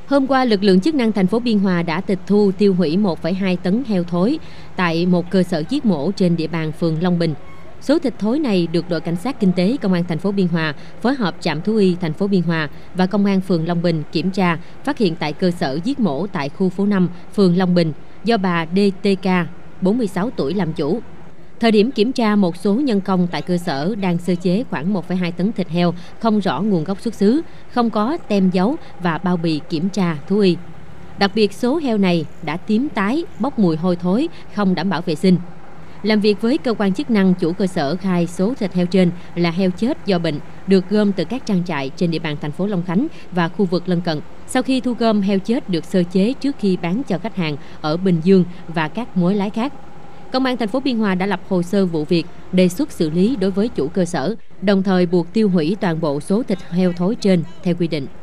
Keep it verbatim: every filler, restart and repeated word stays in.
Hôm qua, lực lượng chức năng thành phố Biên Hòa đã tịch thu tiêu hủy một phẩy hai tấn heo thối tại một cơ sở giết mổ trên địa bàn phường Long Bình. Số thịt thối này được đội cảnh sát kinh tế công an thành phố Biên Hòa phối hợp trạm thú y thành phố Biên Hòa và công an phường Long Bình kiểm tra, phát hiện tại cơ sở giết mổ tại khu phố năm, phường Long Bình do bà đê tê ca, bốn mươi sáu tuổi làm chủ. Thời điểm kiểm tra, một số nhân công tại cơ sở đang sơ chế khoảng một phẩy hai tấn thịt heo không rõ nguồn gốc xuất xứ, không có tem dấu và bao bì kiểm tra thú y. Đặc biệt, số heo này đã tím tái, bốc mùi hôi thối, không đảm bảo vệ sinh. Làm việc với cơ quan chức năng, chủ cơ sở khai số thịt heo trên là heo chết do bệnh, được gom từ các trang trại trên địa bàn thành phố Long Khánh và khu vực lân cận. Sau khi thu gom, heo chết được sơ chế trước khi bán cho khách hàng ở Bình Dương và các mối lái khác. Công an thành phố Biên Hòa đã lập hồ sơ vụ việc, đề xuất xử lý đối với chủ cơ sở, đồng thời buộc tiêu hủy toàn bộ số thịt heo thối trên theo quy định.